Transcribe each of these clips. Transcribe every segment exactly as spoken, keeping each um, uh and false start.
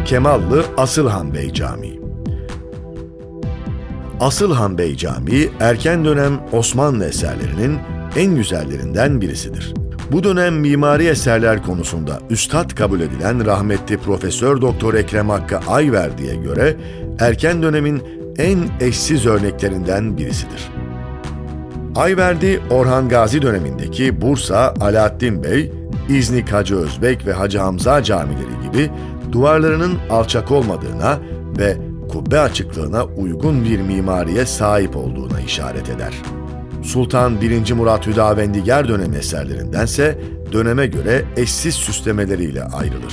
Kemallı Asılhan Bey Camii. Asılhan Bey Camii, erken dönem Osmanlı eserlerinin en güzellerinden birisidir. Bu dönem mimari eserler konusunda üstad kabul edilen rahmetli Profesör Doktor Ekrem Hakkı Ayverdi'ye göre erken dönemin en eşsiz örneklerinden birisidir. Ayverdi, Orhan Gazi dönemindeki Bursa Alaaddin Bey, İznik Hacı Özbek ve Hacı Hamza camileri gibi duvarlarının alçak olmadığına ve kubbe açıklığına uygun bir mimariye sahip olduğuna işaret eder. Sultan birinci. Murat Hüdavendigar dönemi eserlerindense döneme göre eşsiz süslemeleriyle ayrılır.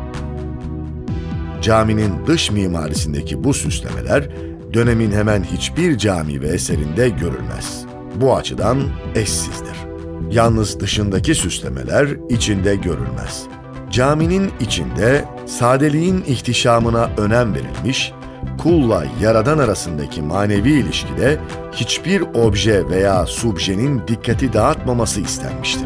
Caminin dış mimarisindeki bu süslemeler dönemin hemen hiçbir cami ve eserinde görülmez. Bu açıdan eşsizdir. Yalnız dışındaki süslemeler içinde görülmez. Caminin içinde sadeliğin ihtişamına önem verilmiş, kulla Yaradan arasındaki manevi ilişkide hiçbir obje veya subjenin dikkati dağıtmaması istenmiştir.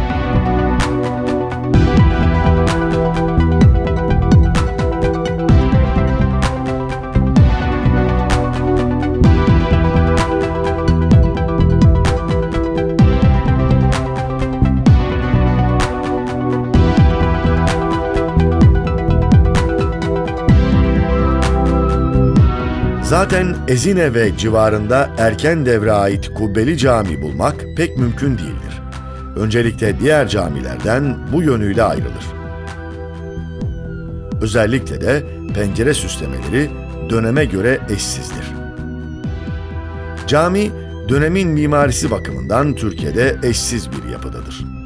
Zaten Ezine ve civarında erken devre ait kubbeli cami bulmak pek mümkün değildir. Öncelikle diğer camilerden bu yönüyle ayrılır. Özellikle de pencere süslemeleri döneme göre eşsizdir. Cami, dönemin mimarisi bakımından Türkiye'de eşsiz bir yapıdadır.